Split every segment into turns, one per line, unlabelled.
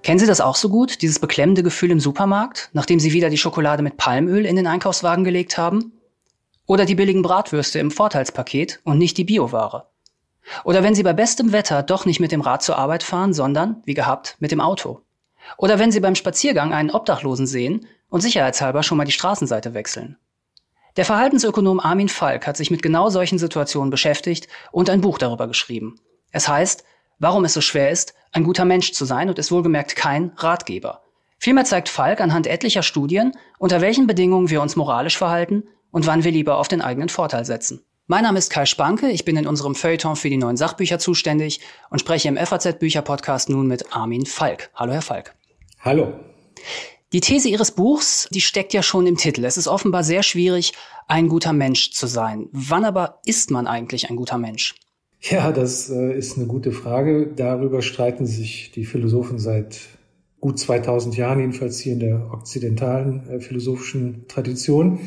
Kennen Sie das auch so gut, dieses beklemmende Gefühl im Supermarkt, nachdem Sie wieder die Schokolade mit Palmöl in den Einkaufswagen gelegt haben? Oder die billigen Bratwürste im Vorteilspaket und nicht die Bioware? Oder wenn Sie bei bestem Wetter doch nicht mit dem Rad zur Arbeit fahren, sondern, wie gehabt, mit dem Auto? Oder wenn Sie beim Spaziergang einen Obdachlosen sehen und sicherheitshalber schon mal die Straßenseite wechseln? Der Verhaltensökonom Armin Falk hat sich mit genau solchen Situationen beschäftigt und ein Buch darüber geschrieben. Es heißt, warum es so schwer ist, ein guter Mensch zu sein, und ist wohlgemerkt kein Ratgeber. Vielmehr zeigt Falk anhand etlicher Studien, unter welchen Bedingungen wir uns moralisch verhalten und wann wir lieber auf den eigenen Vorteil setzen. Mein Name ist Kai Spanke, ich bin in unserem Feuilleton für die neuen Sachbücher zuständig und spreche im FAZ-Bücher-Podcast nun mit Armin Falk. Hallo, Herr Falk.
Hallo.
Die These Ihres Buchs, die steckt ja schon im Titel. Es ist offenbar sehr schwierig, ein guter Mensch zu sein. Wann aber ist man eigentlich ein guter Mensch?
Ja, das ist eine gute Frage. Darüber streiten sich die Philosophen seit gut 2000 Jahren, jedenfalls hier in der okzidentalen philosophischen Tradition.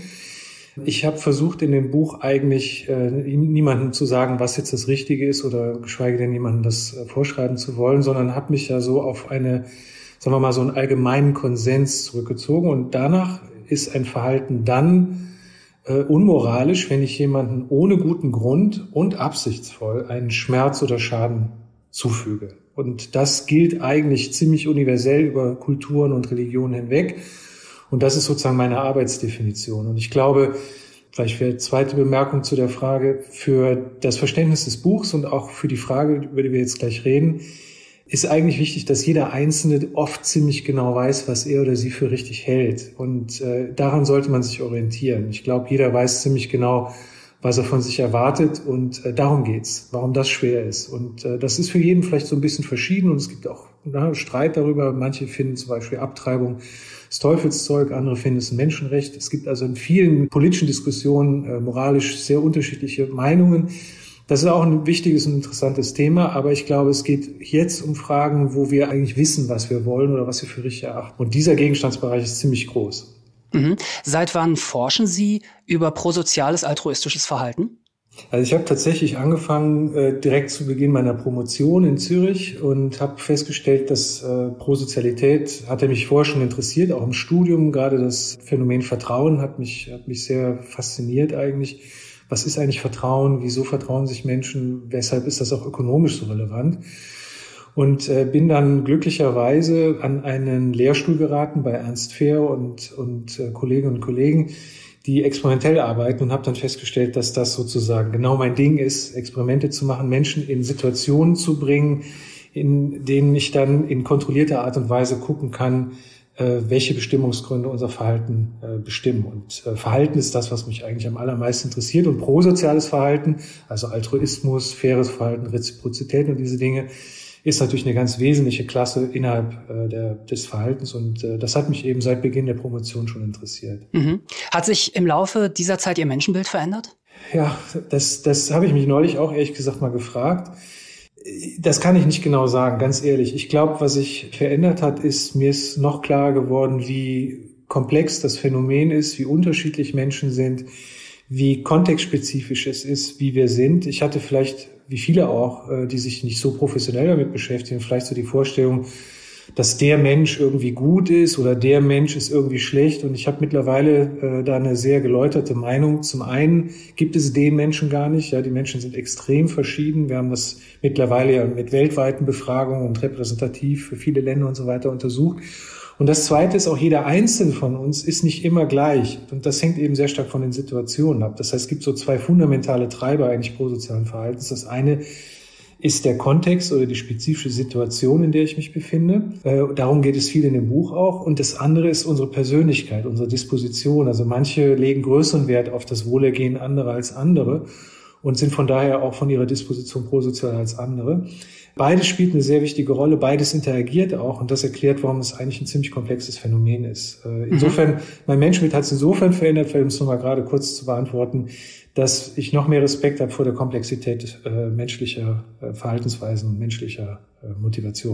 Ich habe versucht, in dem Buch eigentlich niemandem zu sagen, was jetzt das Richtige ist oder geschweige denn jemandem das vorschreiben zu wollen, sondern habe mich ja so auf eine, sagen wir mal, so einen allgemeinen Konsens zurückgezogen. Und danach ist ein Verhalten dann unmoralisch, wenn ich jemanden ohne guten Grund und absichtsvoll einen Schmerz oder Schaden zufüge. Und das gilt eigentlich ziemlich universell über Kulturen und Religionen hinweg. Und das ist sozusagen meine Arbeitsdefinition. Und ich glaube, vielleicht wäre zweite Bemerkung zu der Frage, für das Verständnis des Buchs und auch für die Frage, über die wir jetzt gleich reden, ist eigentlich wichtig, dass jeder Einzelne oft ziemlich genau weiß, was er oder sie für richtig hält. Und daran sollte man sich orientieren. Ich glaube, jeder weiß ziemlich genau, was er von sich erwartet. Und darum geht's, warum das schwer ist. Und das ist für jeden vielleicht so ein bisschen verschieden. Und es gibt auch Streit darüber. Manche finden zum Beispiel Abtreibung das Teufelszeug, andere finden es ein Menschenrecht. Es gibt also in vielen politischen Diskussionen moralisch sehr unterschiedliche Meinungen. Das ist auch ein wichtiges und interessantes Thema, aber ich glaube, es geht jetzt um Fragen, wo wir eigentlich wissen, was wir wollen oder was wir für richtig erachten. Und dieser Gegenstandsbereich ist ziemlich groß.
Mhm. Seit wann forschen Sie über prosoziales, altruistisches Verhalten?
Also ich habe tatsächlich angefangen direkt zu Beginn meiner Promotion in Zürich und habe festgestellt, dass Prosozialität hatte mich vorher schon interessiert, auch im Studium. Gerade das Phänomen Vertrauen hat mich sehr fasziniert eigentlich. Was ist eigentlich Vertrauen? Wieso vertrauen sich Menschen? Weshalb ist das auch ökonomisch so relevant? Und bin dann glücklicherweise an einen Lehrstuhl geraten bei Ernst Fehr und Kolleginnen und Kollegen, die experimentell arbeiten, und habe dann festgestellt, dass das sozusagen genau mein Ding ist, Experimente zu machen, Menschen in Situationen zu bringen, in denen ich dann in kontrollierter Art und Weise gucken kann, welche Bestimmungsgründe unser Verhalten bestimmen. Und Verhalten ist das, was mich eigentlich am allermeisten interessiert. Und prosoziales Verhalten, also Altruismus, faires Verhalten, Reziprozität und diese Dinge, ist natürlich eine ganz wesentliche Klasse innerhalb des Verhaltens. Und das hat mich eben seit Beginn der Promotion schon interessiert.
Mhm. Hat sich im Laufe dieser Zeit Ihr Menschenbild verändert?
Ja, das habe ich mich neulich auch ehrlich gesagt mal gefragt. Das kann ich nicht genau sagen, ganz ehrlich. Ich glaube, was sich verändert hat, mir ist noch klarer geworden, wie komplex das Phänomen ist, wie unterschiedlich Menschen sind, wie kontextspezifisch es ist, wie wir sind. Ich hatte vielleicht, wie viele auch, die sich nicht so professionell damit beschäftigen, vielleicht so die Vorstellung, dass der Mensch irgendwie gut ist oder der Mensch ist irgendwie schlecht. Und ich habe mittlerweile da eine sehr geläuterte Meinung. Zum einen gibt es den Menschen gar nicht. Ja, die Menschen sind extrem verschieden. Wir haben das mittlerweile ja mit weltweiten Befragungen und repräsentativ für viele Länder und so weiter untersucht. Und das Zweite ist, auch jeder Einzelne von uns ist nicht immer gleich. Und das hängt eben sehr stark von den Situationen ab. Das heißt, es gibt so zwei fundamentale Treiber eigentlich prosozialen Verhaltens. Das eine ist der Kontext oder die spezifische Situation, in der ich mich befinde. Darum geht es viel in dem Buch auch. Und das andere ist unsere Persönlichkeit, unsere Disposition. Also manche legen größeren Wert auf das Wohlergehen anderer als andere und sind von daher auch von ihrer Disposition prosozial als andere. Beides spielt eine sehr wichtige Rolle, beides interagiert auch, und das erklärt, warum es eigentlich ein ziemlich komplexes Phänomen ist. Insofern, mein Menschenbild hat es insofern verändert, um es nochmal gerade kurz zu beantworten, dass ich noch mehr Respekt habe vor der Komplexität menschlicher Verhaltensweisen und menschlicher Motivation.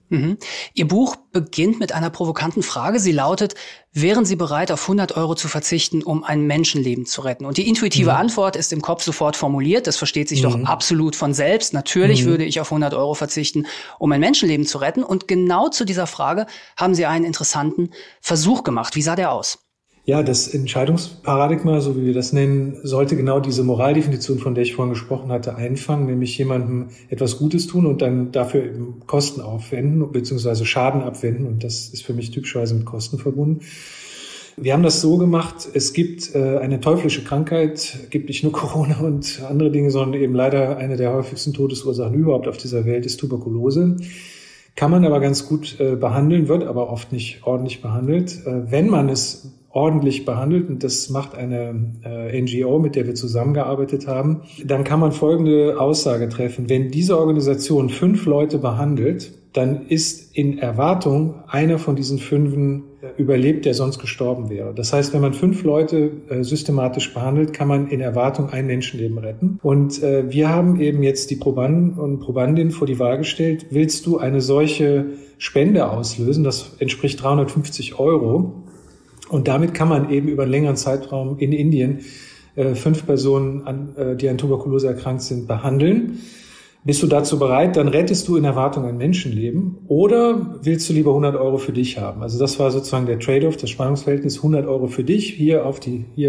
Mhm. Ihr Buch beginnt mit einer provokanten Frage. Sie lautet: Wären Sie bereit, auf 100 Euro zu verzichten, um ein Menschenleben zu retten? Und die intuitive Antwort ist im Kopf sofort formuliert. Das versteht sich doch absolut von selbst. Natürlich würde ich auf 100 Euro verzichten, um ein Menschenleben zu retten. Und genau zu dieser Frage haben Sie einen interessanten Versuch gemacht. Wie sah der aus?
Ja, das Entscheidungsparadigma, so wie wir das nennen, sollte genau diese Moraldefinition, von der ich vorhin gesprochen hatte, einfangen, nämlich jemandem etwas Gutes tun und dann dafür eben Kosten aufwenden bzw. Schaden abwenden. Und das ist für mich typischerweise mit Kosten verbunden. Wir haben das so gemacht, es gibt eine teuflische Krankheit, gibt nicht nur Corona und andere Dinge, sondern eben leider eine der häufigsten Todesursachen überhaupt auf dieser Welt ist Tuberkulose. Kann man aber ganz gut behandeln, wird aber oft nicht ordentlich behandelt. Wenn man es ordentlich behandelt, und das macht eine NGO, mit der wir zusammengearbeitet haben, dann kann man folgende Aussage treffen. Wenn diese Organisation 5 Leute behandelt, dann ist in Erwartung einer von diesen 5 überlebt, der sonst gestorben wäre. Das heißt, wenn man 5 Leute systematisch behandelt, kann man in Erwartung ein Menschenleben retten. Und wir haben eben jetzt die Probanden und Probandinnen vor die Wahl gestellt, willst du eine solche Spende auslösen? Das entspricht 350 Euro. Und damit kann man eben über einen längeren Zeitraum in Indien 5 Personen, die an Tuberkulose erkrankt sind, behandeln. Bist du dazu bereit, dann rettest du in Erwartung ein Menschenleben. Oder willst du lieber 100 Euro für dich haben? Also das war sozusagen der Trade-off, das Spannungsverhältnis, 100 Euro für dich, hier auf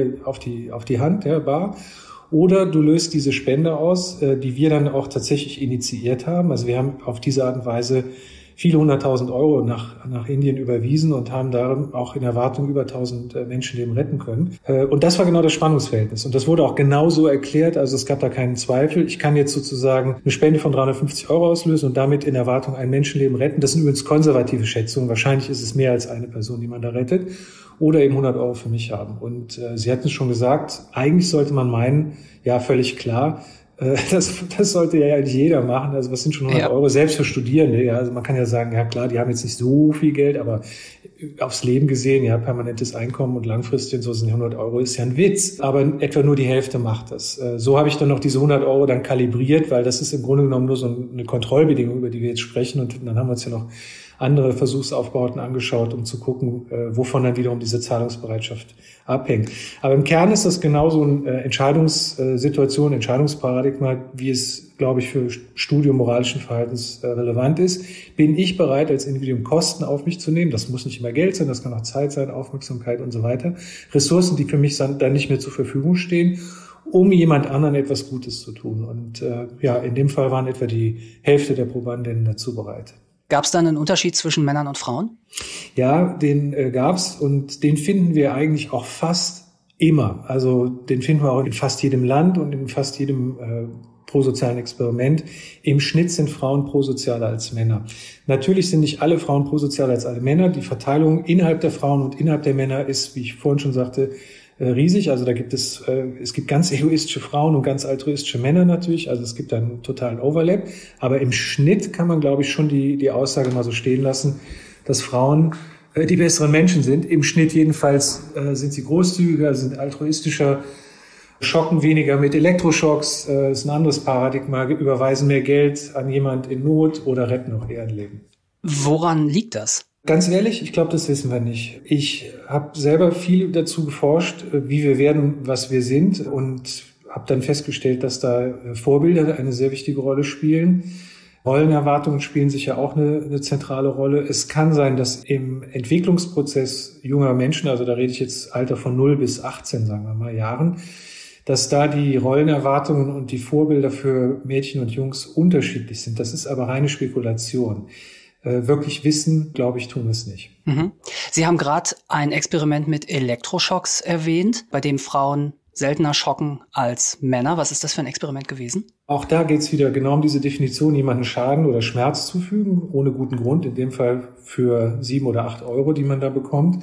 die Hand, ja, bar. Oder du löst diese Spende aus, die wir dann auch tatsächlich initiiert haben. Also wir haben auf diese Art und Weise viele 100.000 Euro nach Indien überwiesen und haben da auch in Erwartung über 1.000 Menschenleben retten können. Und das war genau das Spannungsverhältnis. Und das wurde auch genauso erklärt. Also es gab da keinen Zweifel. Ich kann jetzt sozusagen eine Spende von 350 Euro auslösen und damit in Erwartung ein Menschenleben retten. Das sind übrigens konservative Schätzungen. Wahrscheinlich ist es mehr als eine Person, die man da rettet. Oder eben 100 Euro für mich haben. Und Sie hatten es schon gesagt, eigentlich sollte man meinen, ja, völlig klar, das sollte ja eigentlich jeder machen. Also was sind schon 100 Euro? Selbst für Studierende. Ja, also man kann ja sagen, ja klar, die haben jetzt nicht so viel Geld, aber aufs Leben gesehen, ja, permanentes Einkommen und langfristig und so sind 100 Euro ist ja ein Witz. Aber etwa nur die Hälfte macht das. So habe ich dann noch diese 100 Euro dann kalibriert, weil das ist im Grunde genommen nur so eine Kontrollbedingung, über die wir jetzt sprechen. Und dann haben wir uns ja noch andere Versuchsaufbauten angeschaut, um zu gucken, wovon dann wiederum diese Zahlungsbereitschaft abhängt. Aber im Kern ist das genauso eine Entscheidungssituation, Entscheidungsparadigma, wie es, glaube ich, für Studium moralischen Verhaltens relevant ist. Bin ich bereit, als Individuum Kosten auf mich zu nehmen? Das muss nicht immer Geld sein, das kann auch Zeit sein, Aufmerksamkeit und so weiter. Ressourcen, die für mich dann nicht mehr zur Verfügung stehen, um jemand anderen etwas Gutes zu tun. Und in dem Fall waren etwa die Hälfte der Probandinnen dazu bereit.
Gab es da einen Unterschied zwischen Männern und Frauen?
Ja, den gab's und den finden wir eigentlich auch fast immer. Also den finden wir auch in fast jedem Land und in fast jedem prosozialen Experiment. Im Schnitt sind Frauen prosozialer als Männer. Natürlich sind nicht alle Frauen prosozialer als alle Männer. Die Verteilung innerhalb der Frauen und innerhalb der Männer ist, wie ich vorhin schon sagte, riesig. Also da gibt es gibt ganz egoistische Frauen und ganz altruistische Männer natürlich. Also es gibt einen totalen Overlap. Aber im Schnitt kann man, glaube ich, schon die Aussage mal so stehen lassen, dass Frauen die besseren Menschen sind. Im Schnitt jedenfalls sind sie großzügiger, sind altruistischer, schocken weniger mit Elektroschocks, ist ein anderes Paradigma, überweisen mehr Geld an jemand in Not oder retten auch eher ein Leben.
Woran liegt das?
Ganz ehrlich, ich glaube, das wissen wir nicht. Ich habe selber viel dazu geforscht, wie wir werden, was wir sind und habe dann festgestellt, dass da Vorbilder eine sehr wichtige Rolle spielen. Rollenerwartungen spielen sicher auch eine zentrale Rolle. Es kann sein, dass im Entwicklungsprozess junger Menschen, also da rede ich jetzt Alter von 0 bis 18, sagen wir mal, Jahren, dass da die Rollenerwartungen und die Vorbilder für Mädchen und Jungs unterschiedlich sind. Das ist aber reine Spekulation. Wirklich wissen, glaube ich, tun wir es nicht.
Mhm. Sie haben gerade ein Experiment mit Elektroschocks erwähnt, bei dem Frauen seltener schocken als Männer. Was ist das für ein Experiment gewesen?
Auch da geht es wieder genau um diese Definition, jemandem Schaden oder Schmerz zufügen, ohne guten Grund, in dem Fall für 7 oder 8 Euro, die man da bekommt.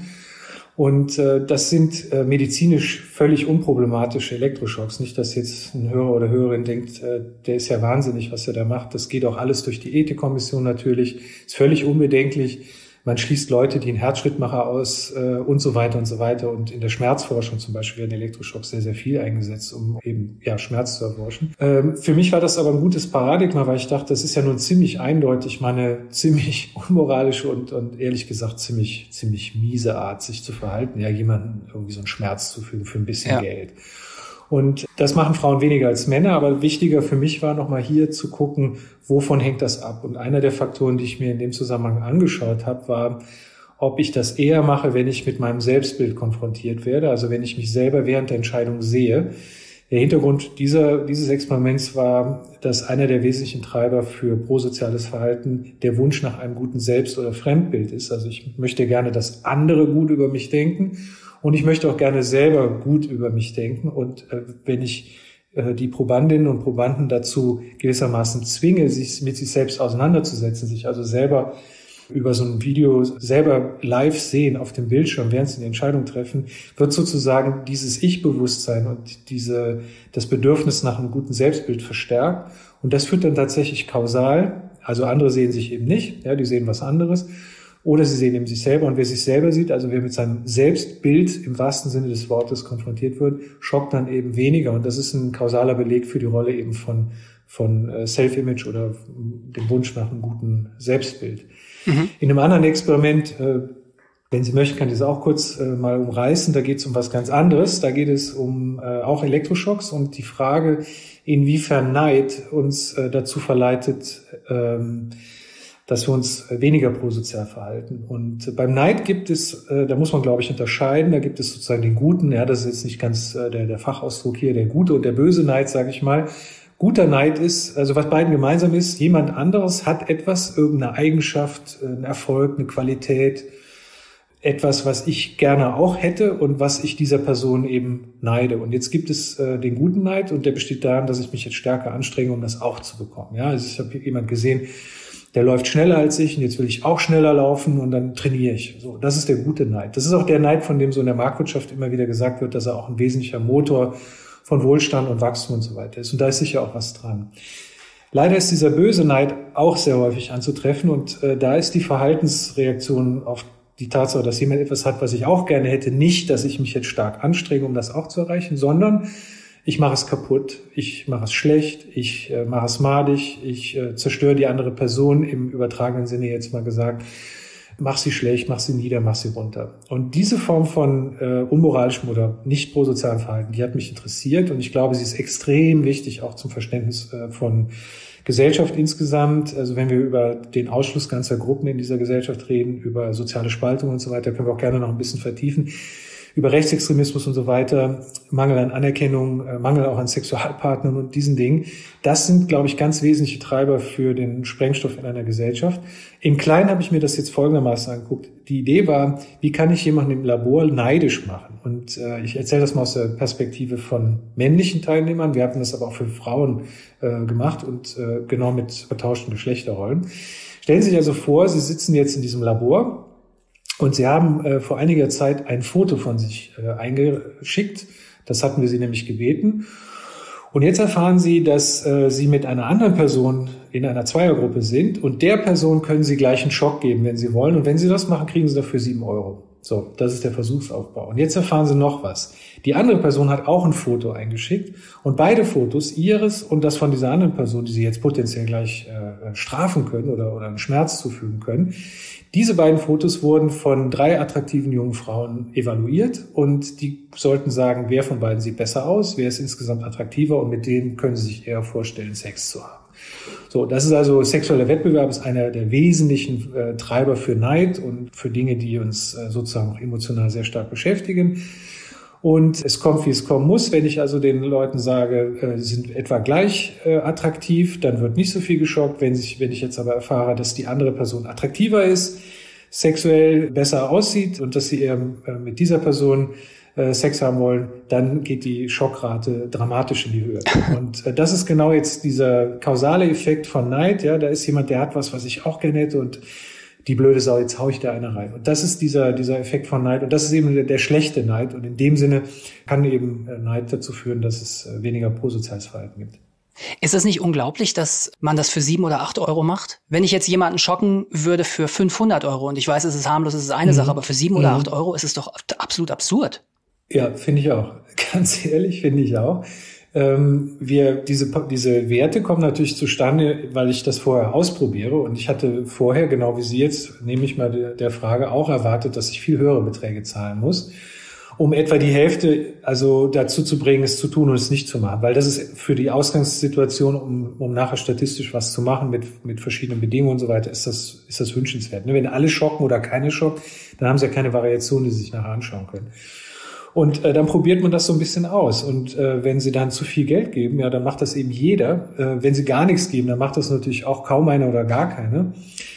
Und das sind medizinisch völlig unproblematische Elektroschocks. Nicht, dass jetzt ein Hörer oder Hörerin denkt, der ist ja wahnsinnig, was er da macht. Das geht auch alles durch die Ethikkommission natürlich, ist völlig unbedenklich. Man schließt Leute, die einen Herzschrittmacher aus und so weiter und so weiter. Und in der Schmerzforschung zum Beispiel werden Elektroschocks sehr, sehr viel eingesetzt, um eben Schmerz zu erforschen. Für mich war das aber ein gutes Paradigma, weil ich dachte, das ist ja nun ziemlich eindeutig meine ziemlich unmoralische und ehrlich gesagt ziemlich miese Art, sich zu verhalten. Ja, jemandem irgendwie so einen Schmerz zufügen für ein bisschen Geld. Und das machen Frauen weniger als Männer, aber wichtiger für mich war nochmal hier zu gucken, wovon hängt das ab? Und einer der Faktoren, die ich mir in dem Zusammenhang angeschaut habe, war, ob ich das eher mache, wenn ich mit meinem Selbstbild konfrontiert werde, also wenn ich mich selber während der Entscheidung sehe. Der Hintergrund dieses Experiments war, dass einer der wesentlichen Treiber für prosoziales Verhalten der Wunsch nach einem guten Selbst- oder Fremdbild ist. Also ich möchte gerne, dass andere gut über mich denken. Und ich möchte auch gerne selber gut über mich denken. Und wenn ich die Probandinnen und Probanden dazu gewissermaßen zwinge, sich mit sich selbst auseinanderzusetzen, sich also selber über so ein Video selber live sehen auf dem Bildschirm, während sie eine Entscheidung treffen, wird sozusagen dieses Ich-Bewusstsein und das Bedürfnis nach einem guten Selbstbild verstärkt. Und das führt dann tatsächlich kausal. Also andere sehen sich eben nicht, ja, die sehen was anderes. Oder sie sehen eben sich selber. Und wer sich selber sieht, also wer mit seinem Selbstbild im wahrsten Sinne des Wortes konfrontiert wird, schockt dann eben weniger. Und das ist ein kausaler Beleg für die Rolle eben von Self-Image oder dem Wunsch nach einem guten Selbstbild. Mhm. In einem anderen Experiment, wenn Sie möchten, kann ich das auch kurz mal umreißen. Da geht es um was ganz anderes. Da geht es um auch Elektroschocks und die Frage, inwiefern Neid uns dazu verleitet, dass wir uns weniger prosozial verhalten. Und beim Neid gibt es, da muss man, glaube ich, unterscheiden, da gibt es sozusagen den guten, ja, das ist jetzt nicht ganz der Fachausdruck hier, der gute und der böse Neid, sage ich mal. Guter Neid ist, also was beiden gemeinsam ist, jemand anderes hat etwas, irgendeine Eigenschaft, einen Erfolg, eine Qualität, etwas, was ich gerne auch hätte und was ich dieser Person eben neide. Und jetzt gibt es den guten Neid und der besteht darin, dass ich mich jetzt stärker anstrenge, um das auch zu bekommen. Ja, also ich habe jemand gesehen, der läuft schneller als ich und jetzt will ich auch schneller laufen und dann trainiere ich. So, das ist der gute Neid. Das ist auch der Neid, von dem so in der Marktwirtschaft immer wieder gesagt wird, dass er auch ein wesentlicher Motor von Wohlstand und Wachstum und so weiter ist. Und da ist sicher auch was dran. Leider ist dieser böse Neid auch sehr häufig anzutreffen und da ist die Verhaltensreaktion auf die Tatsache, dass jemand etwas hat, was ich auch gerne hätte, nicht, dass ich mich jetzt stark anstrenge, um das auch zu erreichen, sondern ich mache es kaputt, ich mache es schlecht, ich mache es madig, ich zerstöre die andere Person, im übertragenen Sinne jetzt mal gesagt, mach sie schlecht, mach sie nieder, mach sie runter. Und diese Form von unmoralischem oder nicht prosozialem Verhalten, die hat mich interessiert und ich glaube, sie ist extrem wichtig auch zum Verständnis von Gesellschaft insgesamt. Also wenn wir über den Ausschluss ganzer Gruppen in dieser Gesellschaft reden, über soziale Spaltung und so weiter, können wir auch gerne noch ein bisschen vertiefen. Über Rechtsextremismus und so weiter, Mangel an Anerkennung, Mangel auch an Sexualpartnern und diesen Dingen. Das sind, glaube ich, ganz wesentliche Treiber für den Sprengstoff in einer Gesellschaft. Im Kleinen habe ich mir das jetzt folgendermaßen angeguckt. Die Idee war, wie kann ich jemanden im Labor neidisch machen? Und ich erzähle das mal aus der Perspektive von männlichen Teilnehmern. Wir haben das aber auch für Frauen gemacht und genau mit vertauschten Geschlechterrollen. Stellen Sie sich also vor, Sie sitzen jetzt in diesem Labor und Sie haben vor einiger Zeit ein Foto von sich eingeschickt. Das hatten wir Sie nämlich gebeten. Und jetzt erfahren Sie, dass Sie mit einer anderen Person in einer Zweiergruppe sind. Und der Person können Sie gleich einen Schock geben, wenn Sie wollen. Und wenn Sie das machen, kriegen Sie dafür 7 €. So, das ist der Versuchsaufbau. Und jetzt erfahren Sie noch was. Die andere Person hat auch ein Foto eingeschickt. Und beide Fotos, Ihres und das von dieser anderen Person, die Sie jetzt potenziell gleich strafen können oder einen Schmerz zufügen können, diese beiden Fotos wurden von 3 attraktiven jungen Frauen evaluiert und die sollten sagen, wer von beiden sieht besser aus, wer ist insgesamt attraktiver und mit denen können sie sich eher vorstellen, Sex zu haben. So, das ist also sexueller Wettbewerb, ist einer der wesentlichen Treiber für Neid und für Dinge, die uns sozusagen auch emotional sehr stark beschäftigen. Und es kommt, wie es kommen muss. Wenn ich also den Leuten sage, sie sind etwa gleich attraktiv, dann wird nicht so viel geschockt. Wenn ich jetzt aber erfahre, dass die andere Person attraktiver ist, sexuell besser aussieht und dass sie eher mit dieser Person Sex haben wollen, dann geht die Schockrate dramatisch in die Höhe. Und das ist genau jetzt dieser kausale Effekt von Neid. Ja, da ist jemand, der hat was ich auch gerne hätte und die blöde Sau, jetzt hau ich da eine rein. Und das ist dieser Effekt von Neid. Und das ist eben der schlechte Neid. Und in dem Sinne kann eben Neid dazu führen, dass es weniger prosoziales Verhalten gibt.
Ist es nicht unglaublich, dass man das für 7 oder 8 Euro macht? Wenn ich jetzt jemanden schocken würde für 500 Euro und ich weiß, es ist harmlos, es ist eine Sache, aber für 7 oder 8 Euro ist es doch absolut absurd.
Ja, finde ich auch. Ganz ehrlich, finde ich auch. Diese Werte kommen natürlich zustande, weil ich das vorher ausprobiere. Und ich hatte vorher, genau wie Sie jetzt, nehme ich mal der Frage, auch erwartet, dass ich viel höhere Beträge zahlen muss, um etwa die Hälfte also dazu zu bringen, es zu tun und es nicht zu machen. Weil das ist für die Ausgangssituation, um nachher statistisch was zu machen mit verschiedenen Bedingungen und so weiter, ist das wünschenswert. Wenn alle schocken oder keine schocken, dann haben Sie ja keine Variation, die Sie sich nachher anschauen können. Und dann probiert man das so ein bisschen aus. Und wenn Sie dann zu viel Geld geben, ja, dann macht das eben jeder. Wenn Sie gar nichts geben, dann macht das natürlich auch kaum einer oder gar keiner.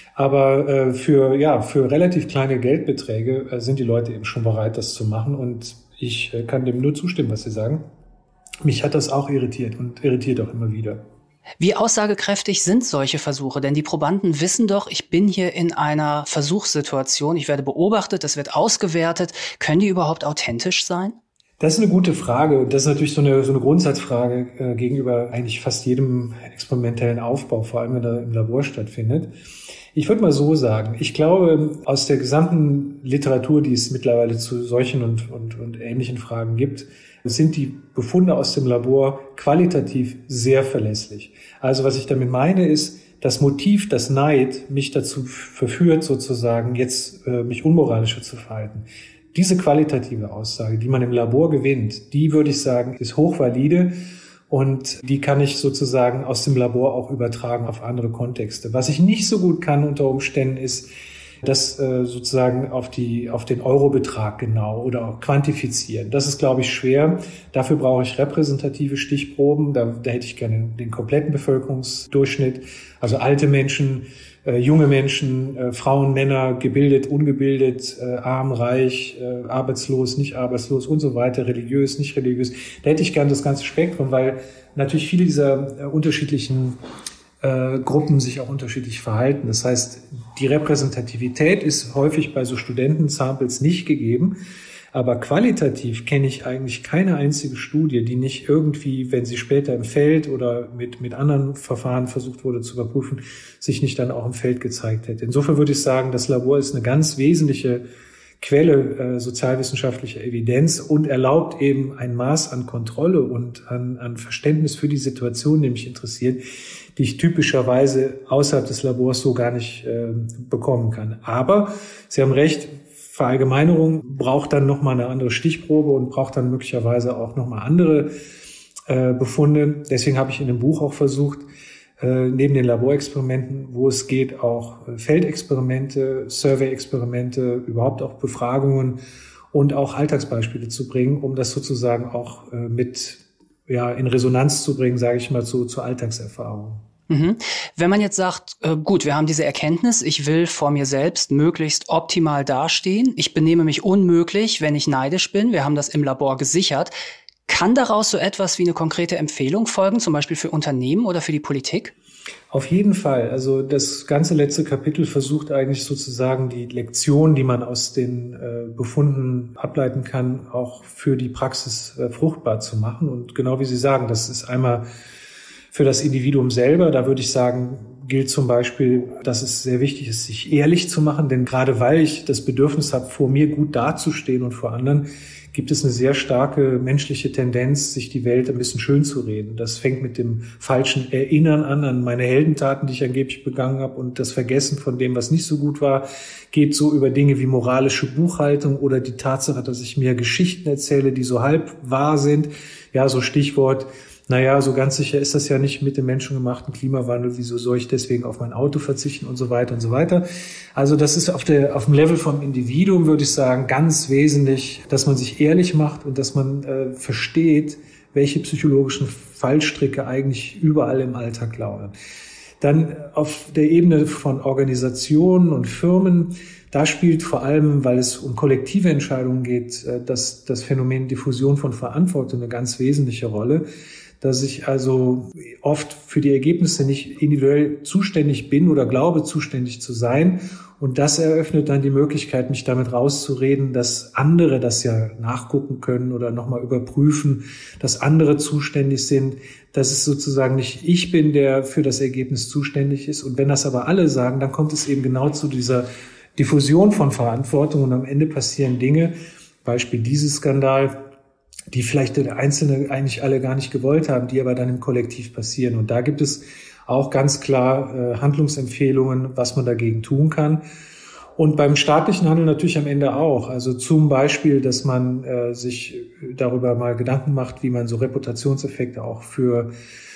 Aber für relativ kleine Geldbeträge sind die Leute eben schon bereit, das zu machen. Und ich kann dem nur zustimmen, was Sie sagen. Mich hat das auch irritiert und irritiert auch immer wieder.
Wie aussagekräftig sind solche Versuche? Denn die Probanden wissen doch, ich bin hier in einer Versuchssituation, ich werde beobachtet, das wird ausgewertet. Können die überhaupt authentisch sein?
Das ist eine gute Frage und das ist natürlich so eine Grundsatzfrage gegenüber eigentlich fast jedem experimentellen Aufbau, vor allem wenn er im Labor stattfindet. Ich würde mal so sagen, ich glaube, aus der gesamten Literatur, die es mittlerweile zu solchen und ähnlichen Fragen gibt, sind die Befunde aus dem Labor qualitativ sehr verlässlich. Also was ich damit meine ist, das Motiv, das Neid mich dazu verführt, sozusagen jetzt mich unmoralischer zu verhalten. Diese qualitative Aussage, die man im Labor gewinnt, die würde ich sagen, ist hochvalide und die kann ich sozusagen aus dem Labor auch übertragen auf andere Kontexte. Was ich nicht so gut kann unter Umständen ist, das sozusagen auf den Eurobetrag genau oder auch quantifizieren. Das ist, glaube ich, schwer. Dafür brauche ich repräsentative Stichproben. Da hätte ich gerne den kompletten Bevölkerungsdurchschnitt. Also alte Menschen, junge Menschen, Frauen, Männer, gebildet, ungebildet, arm, reich, arbeitslos, nicht arbeitslos und so weiter, religiös, nicht religiös. Da hätte ich gerne das ganze Spektrum, weil natürlich viele dieser unterschiedlichen Gruppen sich auch unterschiedlich verhalten. Das heißt, die Repräsentativität ist häufig bei so Studentensamples nicht gegeben, aber qualitativ kenne ich eigentlich keine einzige Studie, die nicht irgendwie, wenn sie später im Feld oder mit anderen Verfahren versucht wurde zu überprüfen, sich nicht dann auch im Feld gezeigt hätte. Insofern würde ich sagen, das Labor ist eine ganz wesentliche Quelle sozialwissenschaftlicher Evidenz und erlaubt eben ein Maß an Kontrolle und an Verständnis für die Situation, die mich interessiert, die ich typischerweise außerhalb des Labors so gar nicht bekommen kann. Aber Sie haben recht, Verallgemeinerung braucht dann nochmal eine andere Stichprobe und braucht dann möglicherweise auch nochmal andere Befunde. Deswegen habe ich in dem Buch auch versucht, neben den Laborexperimenten, wo es geht, auch Feldexperimente, Survey-Experimente, überhaupt auch Befragungen und auch Alltagsbeispiele zu bringen, um das sozusagen auch in Resonanz zu bringen, sage ich mal, zur Alltagserfahrung.
Mhm. Wenn man jetzt sagt, gut, wir haben diese Erkenntnis, ich will vor mir selbst möglichst optimal dastehen, ich benehme mich unmöglich, wenn ich neidisch bin, wir haben das im Labor gesichert, kann daraus so etwas wie eine konkrete Empfehlung folgen, zum Beispiel für Unternehmen oder für die Politik?
Auf jeden Fall. Also das ganze letzte Kapitel versucht eigentlich sozusagen die Lektion, die man aus den Befunden ableiten kann, auch für die Praxis fruchtbar zu machen. Und genau wie Sie sagen, das ist einmal für das Individuum selber. Da würde ich sagen, gilt zum Beispiel, dass es sehr wichtig ist, sich ehrlich zu machen. Denn gerade weil ich das Bedürfnis habe, vor mir gut dazustehen und vor anderen, gibt es eine sehr starke menschliche Tendenz, sich die Welt ein bisschen schön zu reden. Das fängt mit dem falschen Erinnern an meine Heldentaten, die ich angeblich begangen habe, und das Vergessen von dem, was nicht so gut war, geht so über Dinge wie moralische Buchhaltung oder die Tatsache, dass ich mir Geschichten erzähle, die so halb wahr sind. Ja, so Stichwort, so ganz sicher ist das ja nicht mit dem menschengemachten Klimawandel. Wieso soll ich deswegen auf mein Auto verzichten und so weiter und so weiter. Also das ist auf dem Level vom Individuum, würde ich sagen, ganz wesentlich, dass man sich ehrlich macht und dass man versteht, welche psychologischen Fallstricke eigentlich überall im Alltag lauern. Dann auf der Ebene von Organisationen und Firmen, da spielt vor allem, weil es um kollektive Entscheidungen geht, das Phänomen Diffusion von Verantwortung eine ganz wesentliche Rolle. dass ich also oft für die Ergebnisse nicht individuell zuständig bin oder glaube, zuständig zu sein. Und das eröffnet dann die Möglichkeit, mich damit rauszureden, dass andere das ja nachgucken können oder nochmal überprüfen, dass andere zuständig sind, dass es sozusagen nicht ich bin, der für das Ergebnis zuständig ist. Und wenn das aber alle sagen, dann kommt es eben genau zu dieser Diffusion von Verantwortung und am Ende passieren Dinge, Beispiel dieses Skandal, die vielleicht der Einzelne eigentlich alle gar nicht gewollt haben, die aber dann im Kollektiv passieren. Und da gibt es auch ganz klar Handlungsempfehlungen, was man dagegen tun kann. Und beim staatlichen Handeln natürlich am Ende auch. Also zum Beispiel, dass man sich darüber mal Gedanken macht, wie man so Reputationseffekte auch für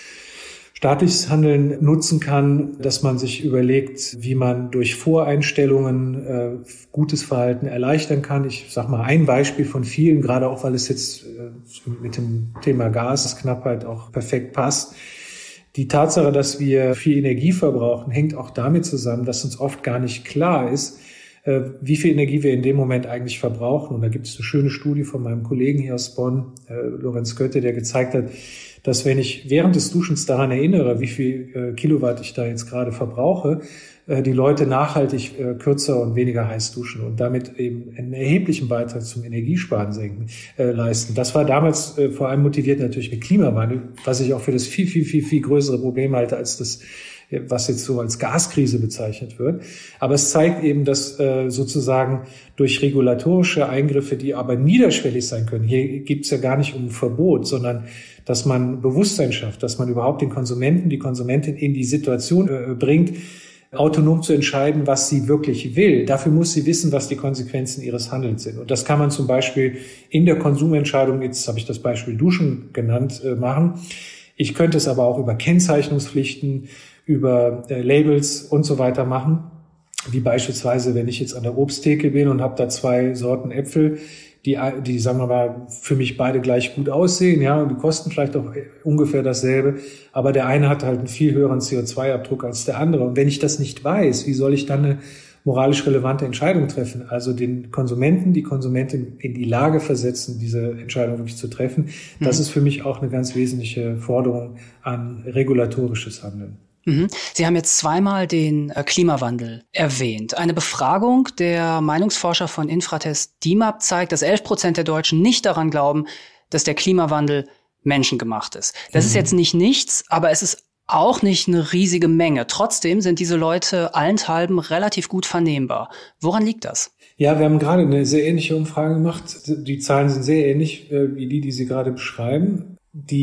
staatliches Handeln nutzen kann, dass man sich überlegt, wie man durch Voreinstellungen gutes Verhalten erleichtern kann. Ich sage mal ein Beispiel von vielen, gerade auch, weil es jetzt mit dem Thema Gasknappheit auch perfekt passt. Die Tatsache, dass wir viel Energie verbrauchen, hängt auch damit zusammen, dass uns oft gar nicht klar ist, wie viel Energie wir in dem Moment eigentlich verbrauchen. Und da gibt es eine schöne Studie von meinem Kollegen hier aus Bonn, Lorenz Götte, der gezeigt hat, dass wenn ich während des Duschens daran erinnere, wie viel Kilowatt ich da jetzt gerade verbrauche, die Leute nachhaltig kürzer und weniger heiß duschen und damit eben einen erheblichen Beitrag zum Energiesparen leisten. Das war damals vor allem motiviert natürlich mit Klimawandel, was ich auch für das viel größere Problem halte als das, was jetzt so als Gaskrise bezeichnet wird. Aber es zeigt eben, dass sozusagen durch regulatorische Eingriffe, die aber niederschwellig sein können, hier geht es ja gar nicht um ein Verbot, sondern dass man Bewusstsein schafft, dass man überhaupt den Konsumenten, die Konsumentin in die Situation bringt, autonom zu entscheiden, was sie wirklich will. Dafür muss sie wissen, was die Konsequenzen ihres Handelns sind. Und das kann man zum Beispiel in der Konsumentscheidung, jetzt habe ich das Beispiel Duschen genannt, machen. Ich könnte es aber auch über Kennzeichnungspflichten, über Labels und so weiter machen. Wie beispielsweise, wenn ich jetzt an der Obsttheke bin und habe da 2 Sorten Äpfel, die sagen wir mal, für mich beide gleich gut aussehen, ja, und die kosten vielleicht auch ungefähr dasselbe, aber der eine hat halt einen viel höheren CO2-Abdruck als der andere. Und wenn ich das nicht weiß, wie soll ich dann eine moralisch relevante Entscheidung treffen? Also den Konsumenten, die Konsumentin in die Lage versetzen, diese Entscheidung wirklich zu treffen. Das ist für mich auch eine ganz wesentliche Forderung an regulatorisches Handeln.
Sie haben jetzt zweimal den Klimawandel erwähnt. Eine Befragung der Meinungsforscher von Infratest DIMAP zeigt, dass 11% der Deutschen nicht daran glauben, dass der Klimawandel menschengemacht ist. Das ist jetzt nicht nichts, aber es ist auch nicht eine riesige Menge. Trotzdem sind diese Leute allenthalben relativ gut vernehmbar. Woran liegt das?
Ja, wir haben gerade eine sehr ähnliche Umfrage gemacht. Die Zahlen sind sehr ähnlich wie die Sie gerade beschreiben.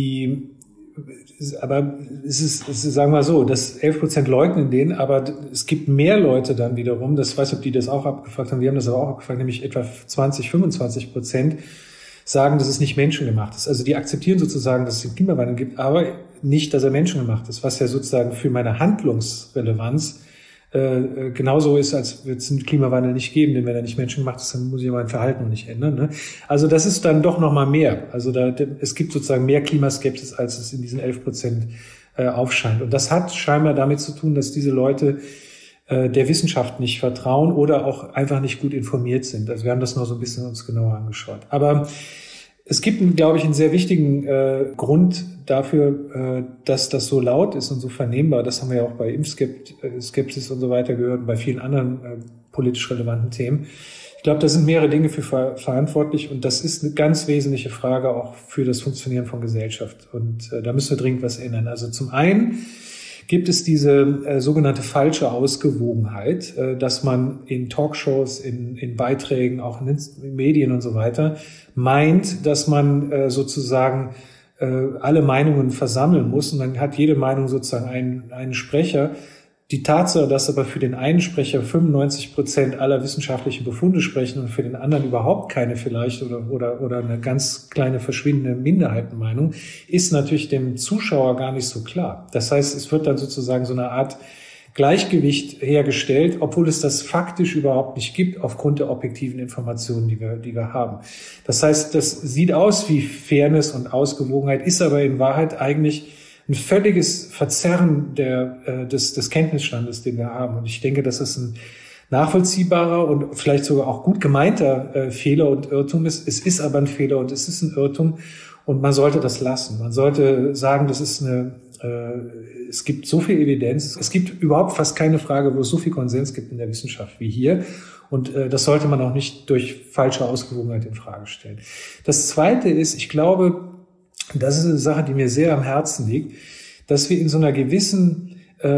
Aber es ist, sagen wir so, dass 11% leugnen den, aber es gibt mehr Leute dann wiederum, das weiß ich, ob die das auch abgefragt haben, wir haben das aber auch abgefragt, nämlich etwa 20-25% sagen, dass es nicht menschengemacht ist. Also die akzeptieren sozusagen, dass es den Klimawandel gibt, aber nicht, dass er menschengemacht ist, was ja sozusagen für meine Handlungsrelevanz genauso ist, als wird es einen Klimawandel nicht geben, denn wenn er nicht menschengemacht ist, dann muss ich mein Verhalten noch nicht ändern. Ne? Also das ist dann doch noch mal mehr. Also es gibt sozusagen mehr Klimaskepsis, als es in diesen 11% aufscheint. Und das hat scheinbar damit zu tun, dass diese Leute der Wissenschaft nicht vertrauen oder auch einfach nicht gut informiert sind. Also wir haben das noch so ein bisschen uns genauer angeschaut. Aber es gibt, glaube ich, einen sehr wichtigen Grund dafür, dass das so laut ist und so vernehmbar. Das haben wir ja auch bei Impfskepsis und so weiter gehört und bei vielen anderen politisch relevanten Themen. Ich glaube, da sind mehrere Dinge für verantwortlich und das ist eine ganz wesentliche Frage auch für das Funktionieren von Gesellschaft. Und da müssen wir dringend was ändern. Also zum einen gibt es diese sogenannte falsche Ausgewogenheit, dass man in Talkshows, in Beiträgen, auch in den Medien und so weiter meint, dass man sozusagen alle Meinungen versammeln muss und dann hat jede Meinung sozusagen einen Sprecher. Die Tatsache, dass aber für den einen Sprecher 95% aller wissenschaftlichen Befunde sprechen und für den anderen überhaupt keine vielleicht oder eine ganz kleine verschwindende Minderheitenmeinung, ist natürlich dem Zuschauer gar nicht so klar. Das heißt, es wird dann sozusagen so eine Art Gleichgewicht hergestellt, obwohl es das faktisch überhaupt nicht gibt, aufgrund der objektiven Informationen, die wir haben. Das heißt, das sieht aus wie Fairness und Ausgewogenheit, ist aber in Wahrheit eigentlich ein völliges Verzerren des Kenntnisstandes, den wir haben. Und ich denke, dass es ein nachvollziehbarer und vielleicht sogar auch gut gemeinter Fehler und Irrtum ist. Es ist aber ein Fehler und es ist ein Irrtum. Und man sollte das lassen. Man sollte sagen, das ist es gibt so viel Evidenz. Es gibt überhaupt fast keine Frage, wo es so viel Konsens gibt in der Wissenschaft wie hier. Und das sollte man auch nicht durch falsche Ausgewogenheit in Frage stellen. Das Zweite ist, ich glaube, das ist eine Sache, die mir sehr am Herzen liegt, dass wir in so einer gewissen,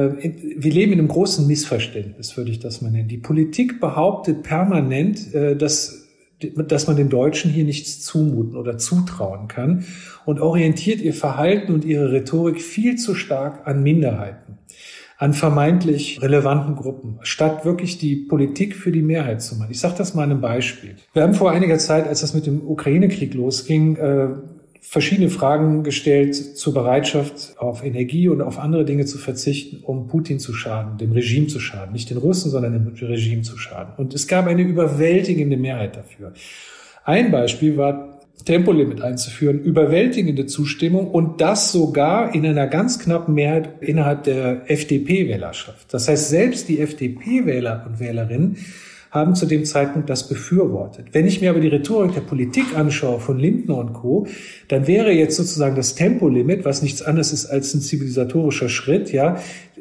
wir leben in einem großen Missverständnis, würde ich das mal nennen. Die Politik behauptet permanent, dass man den Deutschen hier nichts zumuten oder zutrauen kann und orientiert ihr Verhalten und ihre Rhetorik viel zu stark an Minderheiten, an vermeintlich relevanten Gruppen, statt wirklich die Politik für die Mehrheit zu machen. Ich sage das mal an einem Beispiel. Wir haben vor einiger Zeit, als das mit dem Ukraine-Krieg losging, verschiedene Fragen gestellt zur Bereitschaft, auf Energie und auf andere Dinge zu verzichten, um Putin zu schaden, dem Regime zu schaden. Nicht den Russen, sondern dem Regime zu schaden. Und es gab eine überwältigende Mehrheit dafür. Ein Beispiel war, Tempolimit einzuführen, überwältigende Zustimmung und das sogar in einer ganz knappen Mehrheit innerhalb der FDP-Wählerschaft. Das heißt, selbst die FDP-Wähler und Wählerinnen haben zu dem Zeitpunkt das befürwortet. Wenn ich mir aber die Rhetorik der Politik anschaue von Lindner und Co., dann wäre jetzt sozusagen das Tempolimit, was nichts anderes ist als ein zivilisatorischer Schritt, ja,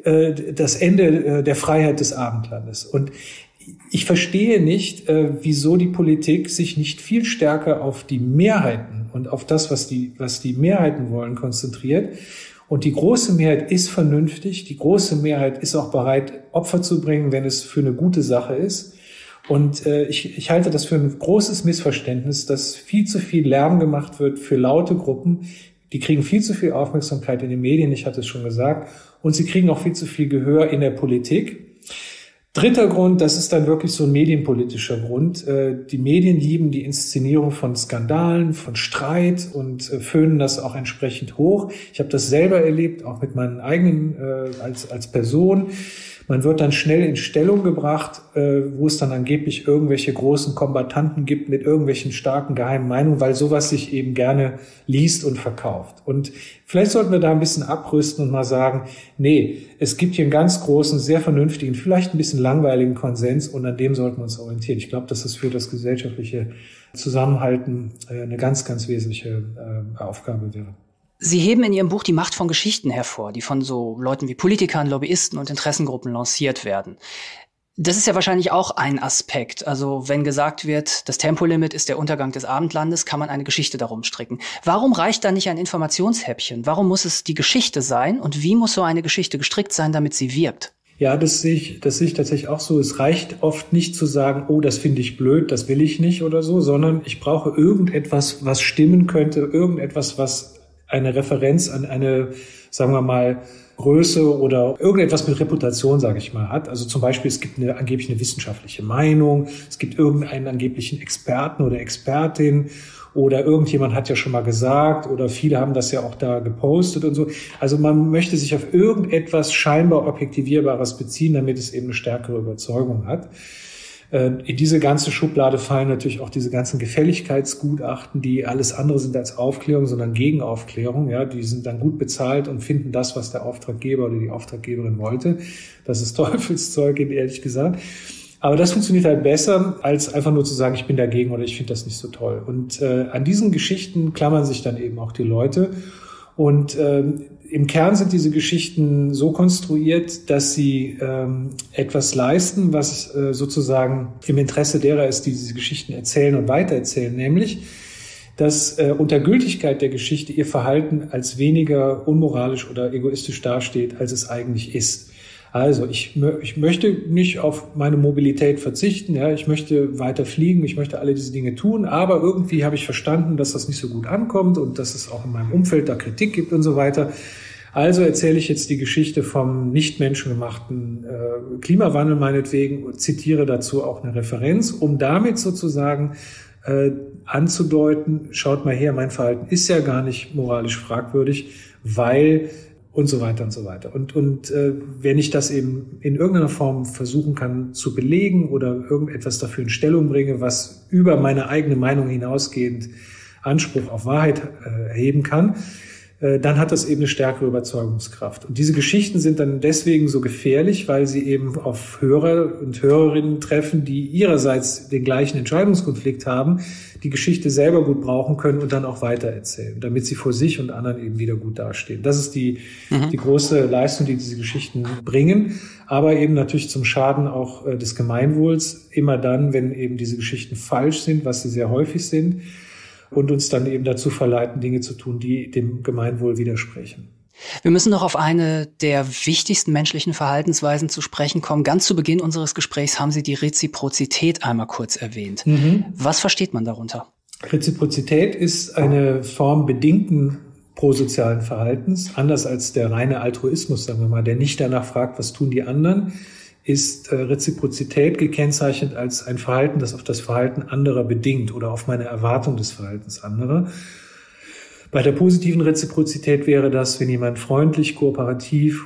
das Ende der Freiheit des Abendlandes. Und ich verstehe nicht, wieso die Politik sich nicht viel stärker auf die Mehrheiten und auf das, was die Mehrheiten wollen, konzentriert. Und die große Mehrheit ist vernünftig. Die große Mehrheit ist auch bereit, Opfer zu bringen, wenn es für eine gute Sache ist. Und ich halte das für ein großes Missverständnis, dass viel zu viel Lärm gemacht wird für laute Gruppen. Die kriegen viel zu viel Aufmerksamkeit in den Medien, ich hatte es schon gesagt. Und sie kriegen auch viel zu viel Gehör in der Politik. Dritter Grund, das ist dann wirklich so ein medienpolitischer Grund. Die Medien lieben die Inszenierung von Skandalen, von Streit und föhnen das auch entsprechend hoch. Ich habe das selber erlebt, auch mit meinen eigenen als Person. Man wird dann schnell in Stellung gebracht, wo es dann angeblich irgendwelche großen Kombattanten gibt mit irgendwelchen starken geheimen Meinungen, weil sowas sich eben gerne liest und verkauft. Und vielleicht sollten wir da ein bisschen abrüsten und mal sagen, nee, es gibt hier einen ganz großen, sehr vernünftigen, vielleicht ein bisschen langweiligen Konsens und an dem sollten wir uns orientieren. Ich glaube, dass das für das gesellschaftliche Zusammenhalten eine ganz, ganz wesentliche Aufgabe wäre.
Sie heben in Ihrem Buch die Macht von Geschichten hervor, die von so Leuten wie Politikern, Lobbyisten und Interessengruppen lanciert werden. Das ist ja wahrscheinlich auch ein Aspekt. Also wenn gesagt wird, das Tempolimit ist der Untergang des Abendlandes, kann man eine Geschichte darum stricken. Warum reicht da nicht ein Informationshäppchen? Warum muss es die Geschichte sein? Und wie muss so eine Geschichte gestrickt sein, damit sie wirkt?
Ja, das sehe ich tatsächlich auch so. Es reicht oft nicht zu sagen, oh, das finde ich blöd, das will ich nicht oder so, sondern ich brauche irgendetwas, was stimmen könnte, irgendetwas, was eine Referenz an eine, sagen wir mal, Größe oder irgendetwas mit Reputation, sage ich mal, hat. Also zum Beispiel, es gibt angeblich eine wissenschaftliche Meinung, es gibt irgendeinen angeblichen Experten oder Expertin oder irgendjemand hat ja schon mal gesagt oder viele haben das ja auch da gepostet und so. Also man möchte sich auf irgendetwas scheinbar Objektivierbares beziehen, damit es eben eine stärkere Überzeugung hat. In diese ganze Schublade fallen natürlich auch diese ganzen Gefälligkeitsgutachten, die alles andere sind als Aufklärung, sondern Gegenaufklärung. Ja, die sind dann gut bezahlt und finden das, was der Auftraggeber oder die Auftraggeberin wollte. Das ist Teufelszeug, ehrlich gesagt. Aber das funktioniert halt besser, als einfach nur zu sagen, ich bin dagegen oder ich finde das nicht so toll. Und an diesen Geschichten klammern sich dann eben auch die Leute. Und im Kern sind diese Geschichten so konstruiert, dass sie etwas leisten, was sozusagen im Interesse derer ist, die diese Geschichten erzählen und weitererzählen, nämlich, dass unter Gültigkeit der Geschichte ihr Verhalten als weniger unmoralisch oder egoistisch dasteht, als es eigentlich ist. Also ich möchte nicht auf meine Mobilität verzichten, ja, ich möchte weiter fliegen, ich möchte alle diese Dinge tun, aber irgendwie habe ich verstanden, dass das nicht so gut ankommt und dass es auch in meinem Umfeld da Kritik gibt und so weiter. Also erzähle ich jetzt die Geschichte vom nicht menschengemachten Klimawandel meinetwegen und zitiere dazu auch eine Referenz, um damit sozusagen anzudeuten, schaut mal her, mein Verhalten ist ja gar nicht moralisch fragwürdig, weil und so weiter und so weiter. Und wenn ich das eben in irgendeiner Form versuchen kann zu belegen oder irgendetwas dafür in Stellung bringe, was über meine eigene Meinung hinausgehend Anspruch auf Wahrheit erheben kann, dann hat das eben eine stärkere Überzeugungskraft. Und diese Geschichten sind dann deswegen so gefährlich, weil sie eben auf Hörer und Hörerinnen treffen, die ihrerseits den gleichen Entscheidungskonflikt haben, die Geschichte selber gut brauchen können und dann auch weitererzählen, damit sie vor sich und anderen eben wieder gut dastehen. Das ist die große Leistung, die diese Geschichten bringen, aber eben natürlich zum Schaden auch des Gemeinwohls, immer dann, wenn eben diese Geschichten falsch sind, was sie sehr häufig sind, und uns dann eben dazu verleiten, Dinge zu tun, die dem Gemeinwohl widersprechen.
Wir müssen noch auf eine der wichtigsten menschlichen Verhaltensweisen zu sprechen kommen. Ganz zu Beginn unseres Gesprächs haben Sie die Reziprozität einmal kurz erwähnt. Was versteht man darunter?
Reziprozität ist eine Form bedingten prosozialen Verhaltens, anders als der reine Altruismus, sagen wir mal, der nicht danach fragt, was tun die anderen, ist Reziprozität gekennzeichnet als ein Verhalten, das auf das Verhalten anderer bedingt oder auf meine Erwartung des Verhaltens anderer. Bei der positiven Reziprozität wäre das, wenn jemand freundlich, kooperativ,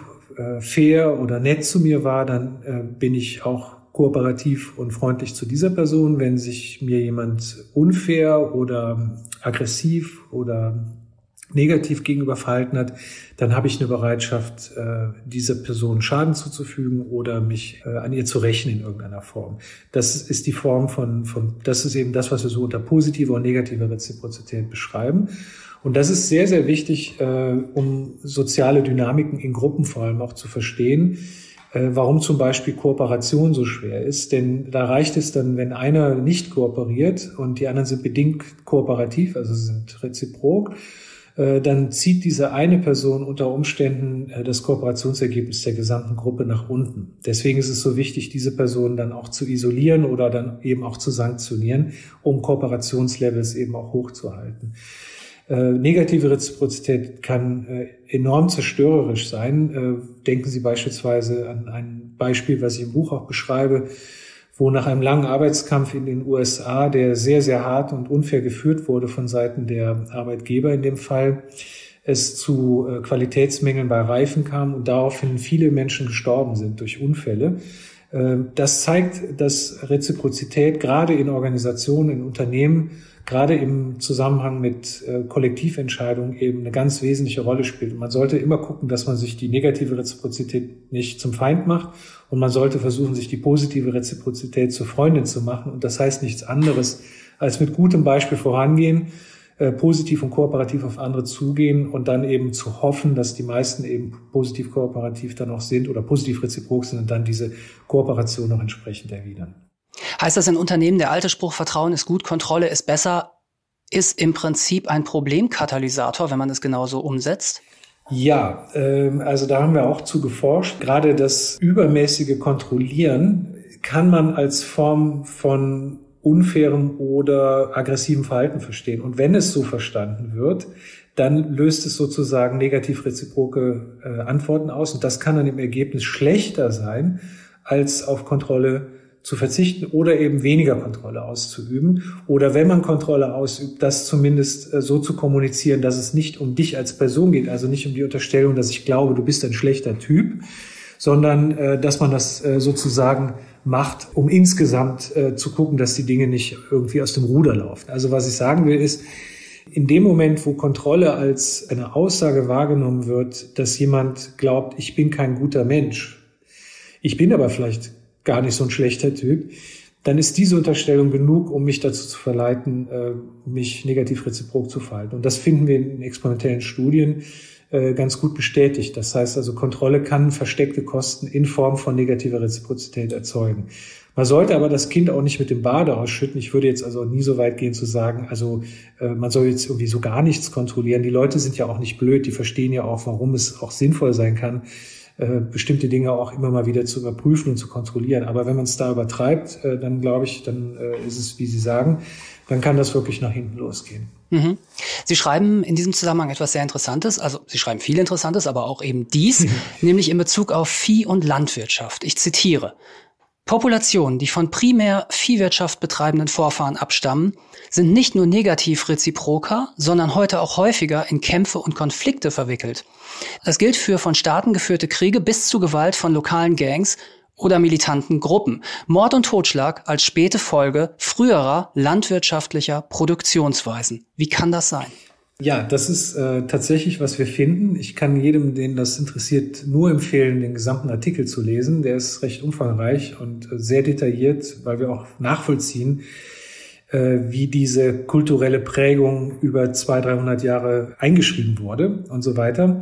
fair oder nett zu mir war, dann bin ich auch kooperativ und freundlich zu dieser Person. Wenn sich mir jemand unfair oder aggressiv oder negativ gegenüber verhalten hat, dann habe ich eine Bereitschaft, dieser Person Schaden zuzufügen oder mich an ihr zu rächen in irgendeiner Form. Das ist die Form das ist eben das, was wir so unter positive und negative Reziprozität beschreiben. Und das ist sehr, sehr wichtig, um soziale Dynamiken in Gruppen vor allem auch zu verstehen, warum zum Beispiel Kooperation so schwer ist. Denn da reicht es dann, wenn einer nicht kooperiert und die anderen sind bedingt kooperativ, also sind reziprok, dann zieht diese eine Person unter Umständen das Kooperationsergebnis der gesamten Gruppe nach unten. Deswegen ist es so wichtig, diese Person dann auch zu isolieren oder dann eben auch zu sanktionieren, um Kooperationslevels eben auch hochzuhalten. Negative Reziprozität kann enorm zerstörerisch sein. Denken Sie beispielsweise an ein Beispiel, was ich im Buch auch beschreibe, wo nach einem langen Arbeitskampf in den USA, der sehr, sehr hart und unfair geführt wurde von Seiten der Arbeitgeber in dem Fall, es zu Qualitätsmängeln bei Reifen kam und daraufhin viele Menschen gestorben sind durch Unfälle. Das zeigt, dass Reziprozität gerade in Organisationen, in Unternehmen, gerade im Zusammenhang mit Kollektiventscheidungen eben eine ganz wesentliche Rolle spielt. Und man sollte immer gucken, dass man sich die negative Reziprozität nicht zum Feind macht und man sollte versuchen, sich die positive Reziprozität zur Freundin zu machen. Und das heißt nichts anderes, als mit gutem Beispiel vorangehen, positiv und kooperativ auf andere zugehen und dann eben zu hoffen, dass die meisten eben positiv kooperativ dann auch sind oder positiv reziprok sind und dann diese Kooperation auch entsprechend erwidern.
Heißt das in Unternehmen, der alte Spruch, Vertrauen ist gut, Kontrolle ist besser, ist im Prinzip ein Problemkatalysator, wenn man es genauso umsetzt?
Ja, also da haben wir auch zu geforscht. Gerade das übermäßige Kontrollieren kann man als Form von unfairem oder aggressivem Verhalten verstehen. Und wenn es so verstanden wird, dann löst es sozusagen negativ reziproke Antworten aus. Und das kann dann im Ergebnis schlechter sein, als auf Kontrolle zu verzichten oder eben weniger Kontrolle auszuüben. Oder wenn man Kontrolle ausübt, das zumindest so zu kommunizieren, dass es nicht um dich als Person geht, also nicht um die Unterstellung, dass ich glaube, du bist ein schlechter Typ, sondern dass man das sozusagen macht, um insgesamt zu gucken, dass die Dinge nicht irgendwie aus dem Ruder laufen. Also was ich sagen will ist, in dem Moment, wo Kontrolle als eine Aussage wahrgenommen wird, dass jemand glaubt, ich bin kein guter Mensch, ich bin aber vielleicht gar nicht so ein schlechter Typ, dann ist diese Unterstellung genug, um mich dazu zu verleiten, mich negativ reziprok zu verhalten. Und das finden wir in experimentellen Studien ganz gut bestätigt. Das heißt also, Kontrolle kann versteckte Kosten in Form von negativer Reziprozität erzeugen. Man sollte aber das Kind auch nicht mit dem Bade ausschütten. Ich würde jetzt also nie so weit gehen zu sagen, also man soll jetzt irgendwie so gar nichts kontrollieren. Die Leute sind ja auch nicht blöd, die verstehen ja auch, warum es auch sinnvoll sein kann, bestimmte Dinge auch immer mal wieder zu überprüfen und zu kontrollieren. Aber wenn man es da übertreibt, dann glaube ich, dann ist es, wie Sie sagen, dann kann das wirklich nach hinten losgehen.
Mhm. Sie schreiben in diesem Zusammenhang etwas sehr Interessantes, also Sie schreiben viel Interessantes, aber auch eben dies, nämlich in Bezug auf Vieh- und Landwirtschaft. Ich zitiere: Populationen, die von primär Viehwirtschaft betreibenden Vorfahren abstammen, sind nicht nur negativ reziproker, sondern heute auch häufiger in Kämpfe und Konflikte verwickelt. Das gilt für von Staaten geführte Kriege bis zu Gewalt von lokalen Gangs oder militanten Gruppen. Mord und Totschlag als späte Folge früherer landwirtschaftlicher Produktionsweisen. Wie kann das sein?
Ja, das ist tatsächlich, was wir finden. Ich kann jedem, den das interessiert, nur empfehlen, den gesamten Artikel zu lesen. Der ist recht umfangreich und sehr detailliert, weil wir auch nachvollziehen, wie diese kulturelle Prägung über 200-300 Jahre eingeschrieben wurde und so weiter.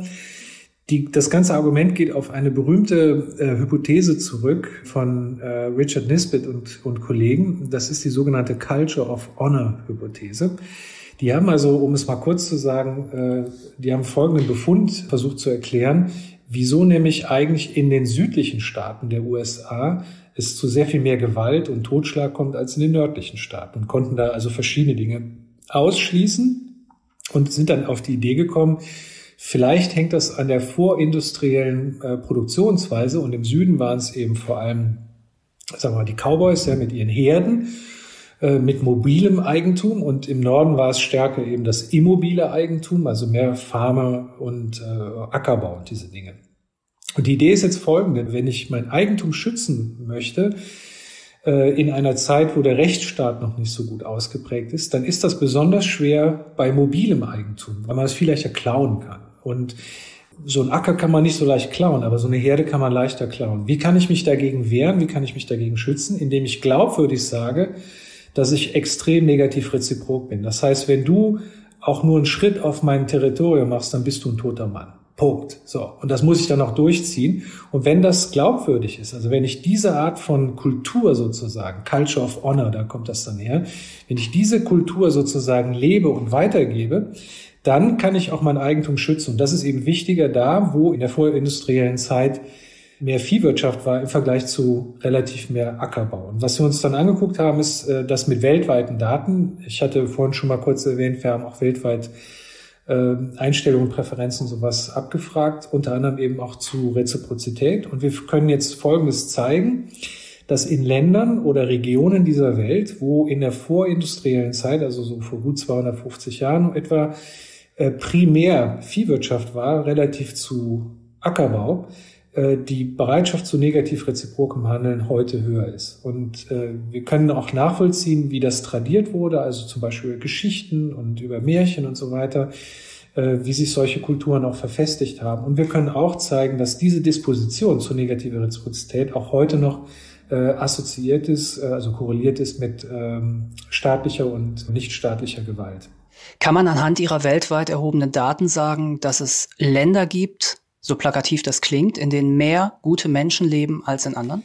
Das ganze Argument geht auf eine berühmte Hypothese zurück von Richard Nisbett und Kollegen. Das ist die sogenannte Culture of Honor-Hypothese. Die haben also, um es mal kurz zu sagen, die haben folgenden Befund versucht zu erklären, wieso nämlich eigentlich in den südlichen Staaten der USA es zu sehr viel mehr Gewalt und Totschlag kommt als in den nördlichen Staaten und konnten da also verschiedene Dinge ausschließen und sind dann auf die Idee gekommen, vielleicht hängt das an der vorindustriellen Produktionsweise und im Süden waren es eben vor allem, sagen wir mal, die Cowboys ja mit ihren Herden, mit mobilem Eigentum und im Norden war es stärker eben das immobile Eigentum, also mehr Farmer und Ackerbau und diese Dinge. Und die Idee ist jetzt folgende: Wenn ich mein Eigentum schützen möchte, in einer Zeit, wo der Rechtsstaat noch nicht so gut ausgeprägt ist, dann ist das besonders schwer bei mobilem Eigentum, weil man es viel leichter klauen kann. Und so ein Acker kann man nicht so leicht klauen, aber so eine Herde kann man leichter klauen. Wie kann ich mich dagegen wehren? Wie kann ich mich dagegen schützen? Indem ich glaubwürdig sage, dass ich extrem negativ reziprok bin. Das heißt, wenn du auch nur einen Schritt auf mein Territorium machst, dann bist du ein toter Mann. Punkt. So. Und das muss ich dann auch durchziehen. Und wenn das glaubwürdig ist, also wenn ich diese Art von Kultur sozusagen, Culture of Honor, da kommt das dann her, wenn ich diese Kultur sozusagen lebe und weitergebe, dann kann ich auch mein Eigentum schützen. Und das ist eben wichtiger da, wo in der vorindustriellen Zeit mehr Viehwirtschaft war im Vergleich zu relativ mehr Ackerbau. Und was wir uns dann angeguckt haben, ist das mit weltweiten Daten. Ich hatte vorhin schon mal kurz erwähnt, wir haben auch weltweit Einstellungen, Präferenzen, sowas abgefragt, unter anderem eben auch zu Reziprozität. Und wir können jetzt Folgendes zeigen, dass in Ländern oder Regionen dieser Welt, wo in der vorindustriellen Zeit, also so vor gut 250 Jahren etwa, primär Viehwirtschaft war, relativ zu Ackerbau, die Bereitschaft zu negativ reziprokem Handeln heute höher ist. Und wir können auch nachvollziehen, wie das tradiert wurde, also zum Beispiel über Geschichten und über Märchen und so weiter, wie sich solche Kulturen auch verfestigt haben. Und wir können auch zeigen, dass diese Disposition zur negativen Reziprozität auch heute noch assoziiert ist, also korreliert ist mit staatlicher und nichtstaatlicher Gewalt.
Kann man anhand Ihrer weltweit erhobenen Daten sagen, dass es Länder gibt, so plakativ das klingt, in denen mehr gute Menschen leben als in anderen?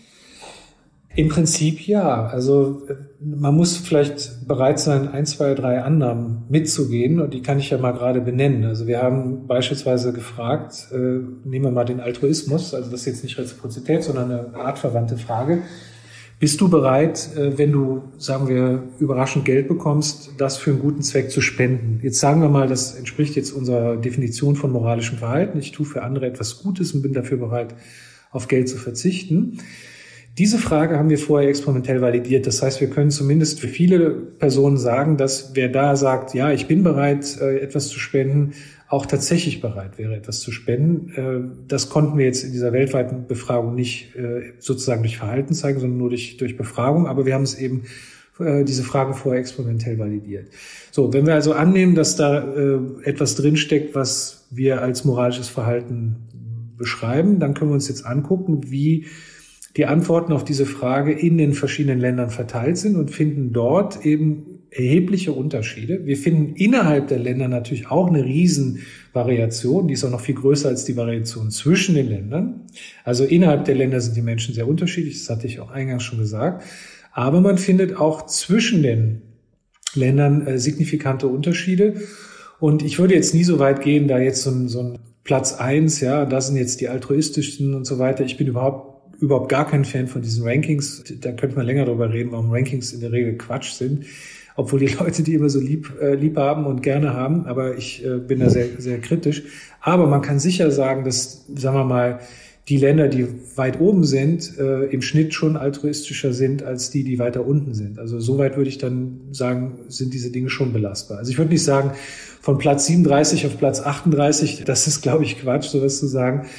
Im Prinzip ja. Also man muss vielleicht bereit sein, 1, 2, 3 Annahmen mitzugehen und die kann ich ja mal gerade benennen. Also wir haben beispielsweise gefragt, nehmen wir mal den Altruismus, also das ist jetzt nicht Reziprozität, sondern eine artverwandte Frage. Bist du bereit, wenn du, sagen wir, überraschend Geld bekommst, das für einen guten Zweck zu spenden? Jetzt sagen wir mal, das entspricht jetzt unserer Definition von moralischem Verhalten. Ich tue für andere etwas Gutes und bin dafür bereit, auf Geld zu verzichten. Diese Frage haben wir vorher experimentell validiert. Das heißt, wir können zumindest für viele Personen sagen, dass wer da sagt, ja, ich bin bereit, etwas zu spenden, auch tatsächlich bereit wäre, etwas zu spenden. Das konnten wir jetzt in dieser weltweiten Befragung nicht sozusagen durch Verhalten zeigen, sondern nur durch Befragung. Aber wir haben es eben, diese Fragen vorher experimentell validiert. So, wenn wir also annehmen, dass da etwas drinsteckt, was wir als moralisches Verhalten beschreiben, dann können wir uns jetzt angucken, wie die Antworten auf diese Frage in den verschiedenen Ländern verteilt sind und finden dort eben erhebliche Unterschiede. Wir finden innerhalb der Länder natürlich auch eine Riesenvariation, die ist auch noch viel größer als die Variation zwischen den Ländern. Also innerhalb der Länder sind die Menschen sehr unterschiedlich, das hatte ich auch eingangs schon gesagt. Aber man findet auch zwischen den Ländern signifikante Unterschiede. Und ich würde jetzt nie so weit gehen, da jetzt so ein Platz 1, ja, da sind jetzt die altruistischsten und so weiter. Ich bin überhaupt gar kein Fan von diesen Rankings. Da könnte man länger drüber reden, warum Rankings in der Regel Quatsch sind. Obwohl die Leute die immer so lieb haben und gerne haben. Aber ich bin da sehr, sehr kritisch. Aber man kann sicher sagen, dass, sagen wir mal, die Länder, die weit oben sind, im Schnitt schon altruistischer sind als die weiter unten sind. Also soweit würde ich dann sagen, sind diese Dinge schon belastbar. Also ich würde nicht sagen, von Platz 37 auf Platz 38, das ist, glaube ich, Quatsch, sowas zu sagen.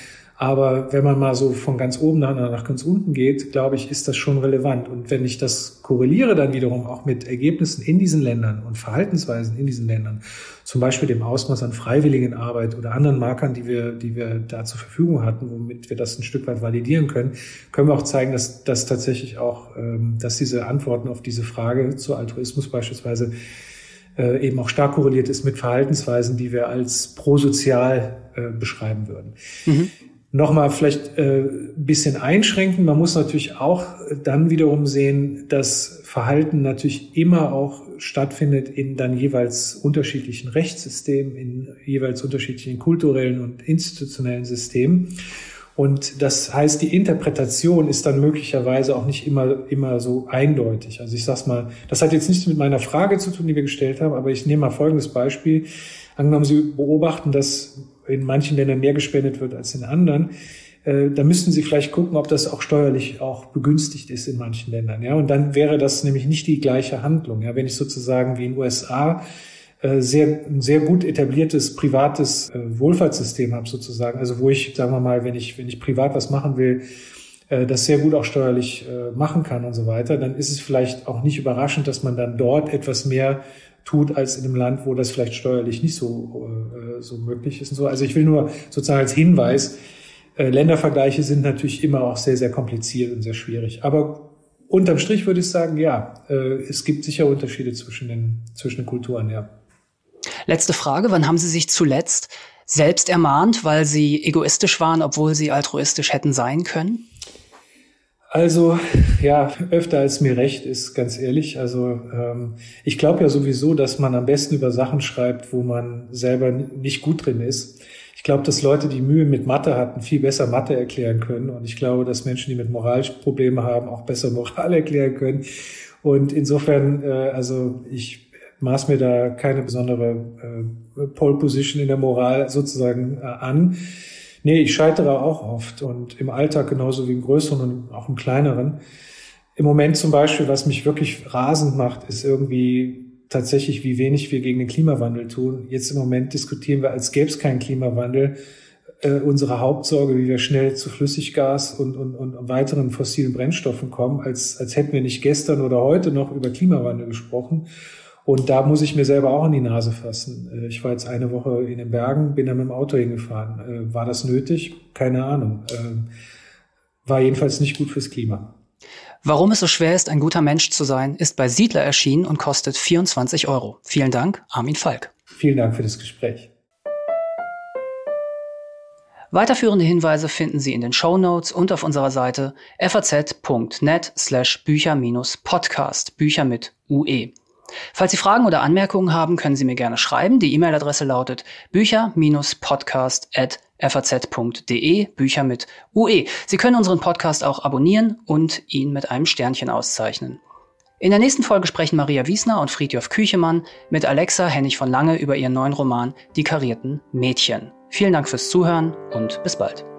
Aber wenn man mal so von ganz oben nach ganz unten geht, glaube ich, ist das schon relevant. Und wenn ich das korreliere dann wiederum auch mit Ergebnissen in diesen Ländern und Verhaltensweisen in diesen Ländern, zum Beispiel dem Ausmaß an Freiwilligenarbeit oder anderen Markern, die wir da zur Verfügung hatten, womit wir das ein Stück weit validieren können, können wir auch zeigen, dass tatsächlich auch, dass diese Antworten auf diese Frage zu Altruismus beispielsweise eben auch stark korreliert ist mit Verhaltensweisen, die wir als prosozial beschreiben würden. Mhm. Nochmal vielleicht ein bisschen einschränken. Man muss natürlich auch dann wiederum sehen, dass Verhalten natürlich immer auch stattfindet in dann jeweils unterschiedlichen Rechtssystemen, in jeweils unterschiedlichen kulturellen und institutionellen Systemen. Und das heißt, die Interpretation ist dann möglicherweise auch nicht immer so eindeutig. Also ich sag's mal, das hat jetzt nichts mit meiner Frage zu tun, die wir gestellt haben, aber ich nehme mal folgendes Beispiel. Angenommen, Sie beobachten, dass in manchen Ländern mehr gespendet wird als in anderen, da müssten Sie vielleicht gucken, ob das auch steuerlich auch begünstigt ist in manchen Ländern. Ja, und dann wäre das nämlich nicht die gleiche Handlung. Ja, wenn ich sozusagen wie in den USA ein sehr gut etabliertes privates Wohlfahrtssystem habe sozusagen, also wo ich, sagen wir mal, wenn ich privat was machen will, das sehr gut auch steuerlich machen kann und so weiter, dann ist es vielleicht auch nicht überraschend, dass man dann dort etwas mehr tut als in einem Land, wo das vielleicht steuerlich nicht so möglich ist und so. Also ich will nur sozusagen als Hinweis, Ländervergleiche sind natürlich immer auch sehr, sehr kompliziert und sehr schwierig. Aber unterm Strich würde ich sagen, ja, es gibt sicher Unterschiede zwischen den Kulturen, ja.
Letzte Frage, wann haben Sie sich zuletzt selbst ermahnt, weil Sie egoistisch waren, obwohl Sie altruistisch hätten sein können?
Also, ja, öfter als mir recht ist, ganz ehrlich. Also, ich glaube ja sowieso, dass man am besten über Sachen schreibt, wo man selber nicht gut drin ist. Ich glaube, dass Leute, die Mühe mit Mathe hatten, viel besser Mathe erklären können. Und ich glaube, dass Menschen, die mit Moralprobleme haben, auch besser Moral erklären können. Und insofern, also ich maß mir da keine besondere Pole Position in der Moral sozusagen an. Nee, ich scheitere auch oft und im Alltag genauso wie im größeren und auch im kleineren. Im Moment zum Beispiel, was mich wirklich rasend macht, ist irgendwie tatsächlich, wie wenig wir gegen den Klimawandel tun. Jetzt im Moment diskutieren wir, als gäbe es keinen Klimawandel, unsere Hauptsorge, wie wir schnell zu Flüssiggas und weiteren fossilen Brennstoffen kommen, als hätten wir nicht gestern oder heute noch über Klimawandel gesprochen. Und da muss ich mir selber auch in die Nase fassen. Ich war jetzt eine Woche in den Bergen, bin da mit dem Auto hingefahren. War das nötig? Keine Ahnung. War jedenfalls nicht gut fürs Klima.
Warum es so schwer ist, ein guter Mensch zu sein, ist bei Siedler erschienen und kostet 24 €. Vielen Dank, Armin Falk.
Vielen Dank für das Gespräch.
Weiterführende Hinweise finden Sie in den Shownotes und auf unserer Seite faz.net/bücher-podcast, Bücher mit UE. Falls Sie Fragen oder Anmerkungen haben, können Sie mir gerne schreiben. Die E-Mail-Adresse lautet bücher-podcast@faz.de, Bücher mit UE. Sie können unseren Podcast auch abonnieren und ihn mit einem Sternchen auszeichnen. In der nächsten Folge sprechen Maria Wiesner und Friedjof Küchemann mit Alexa Hennig von Lange über ihren neuen Roman Die karierten Mädchen. Vielen Dank fürs Zuhören und bis bald.